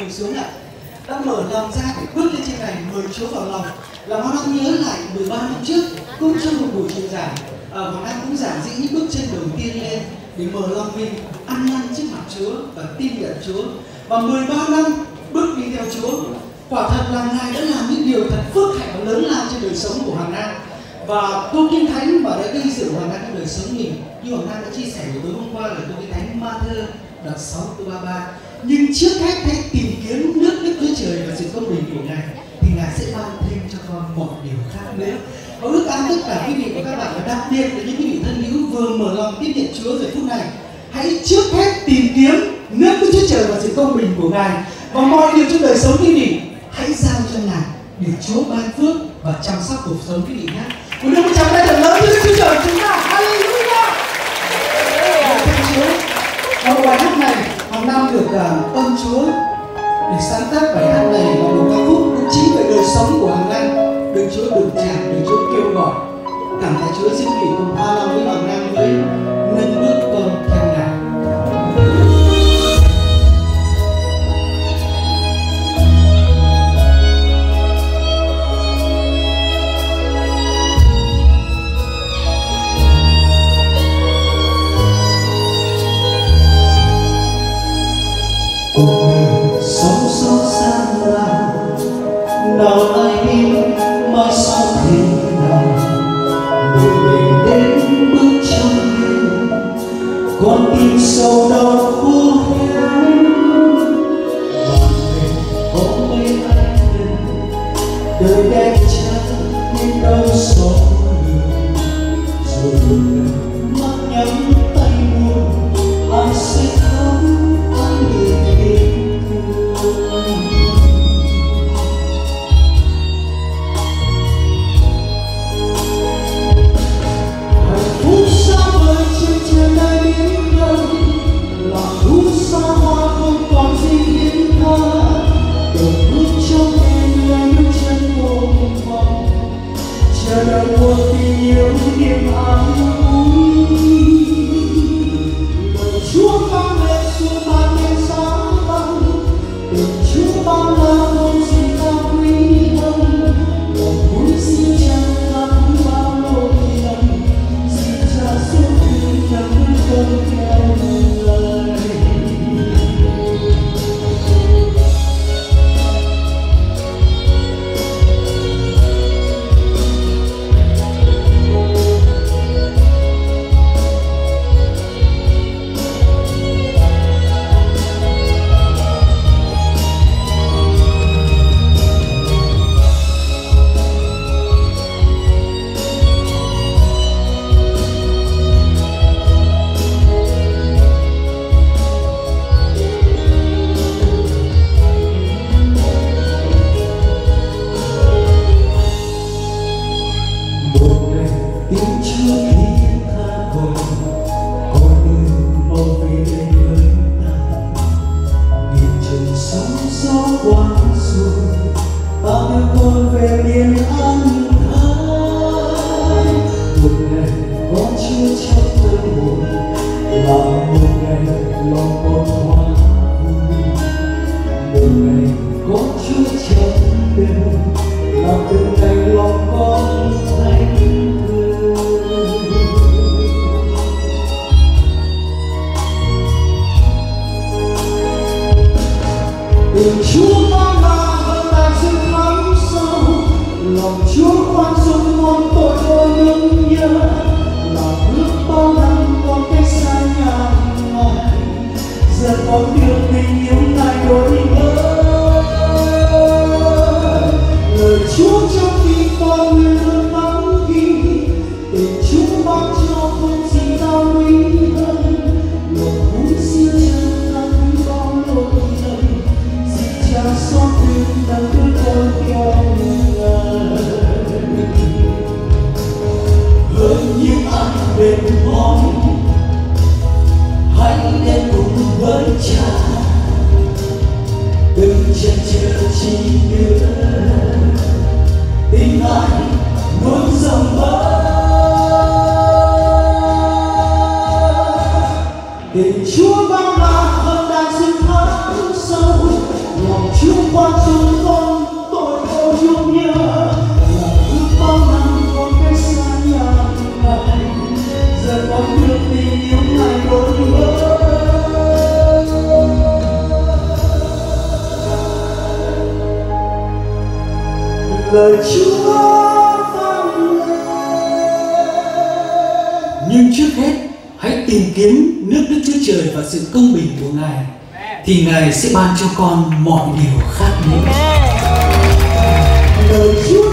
ngồi xuống ạ. Đã mở lòng ra để bước lên trên này, mời Chúa vào lòng. Là Hoàng Nam nhớ lại 13 năm trước, cũng trong một buổi truyền giảng, Hoàng Nam cũng giảng dĩ những bước chân đầu tiên lên để mở lòng mình, ăn năn trước mặt Chúa và tin nhận Chúa. Và 13 năm bước đi theo Chúa, quả thật là Ngài đã làm những điều thật phước hạnh và lớn lao trên đời sống của Hoàng Nam. Và câu Kinh Thánh mà đã gây dựng Hoàng Nam trong đời sống mình, như Hoàng Nam đã chia sẻ buổi tối hôm qua, là câu Kinh Thánh Ma-thơ đoạn 6 câu 33. Nhưng trước hết hãy tìm kiếm nước Đức Chúa Trời và sự công bình của Ngài, thì Ngài sẽ ban thêm cho con mọi điều khác nữa. Và ước ao tất cả quý vị và các bạn, và đặc biệt là những quý vị thân hữu vừa mở lòng tiếp nhận Chúa giờ phút này, hãy trước hết tìm kiếm nước Đức Chúa Trời và sự công bình của Ngài, và mọi điều trong đời sống quý vị hãy giao cho Ngài để Chúa ban phước và chăm sóc cuộc sống quý vị nhé. Một đứa chào tay thật lớn cho Đức Chúa Trời chúng ta. Hallelujah. Thưa Chúa, và bài hát này Hoàng Nam được ơn Chúa để sáng tác bài hát này là một ca khúc cũng chính về đời sống của Hoàng Nam, được Chúa đụng chạm, được Chúa kêu gọi. Cảm tạ Chúa, xin quý vị cùng hòa lòng với Hoàng Nam với nâng bước con theo Ngài. Sống sâu xa là nào ai biết mai sau thế nào, một mình đến bước trong đêm, con tim sâu đau khô héo. Và mình có mấy ai lần đời đẹp trai nhưng đâu xót lường, rồi một lần mắt nhắm tay buồn ai sẽ khóc ai người biết thương. Hạnh phúc xa vời trên trời này biến không, lòng thú xa hoa không còn gì yên tha. Đầu bước trong đêm là bước chân vô vọng, chờ đợi một tình yêu niềm an vui. Lời Chúa vang lên xuống ban đêm sáng băng, tình Chúa bao la không gì ta quý hơn. Lòng vui xin chẳng ngăn bao lỗi lầm, xin cha suốt thương chẳng không theo lời. Tình Chúa bao la hơn đại dương thẳm sâu, lòng khoan chúng con tội ô nhung nhớ là ước bao năm con cách xa nhà này giờ con được tình yêu ngày đôi bờ lời Chúa vang lên. Nhưng trước hết hãy tìm kiếm nước Đức Chúa Trời và sự công bình của Ngài, thì Ngài sẽ ban cho con mọi điều khác nữa. Lời Chúa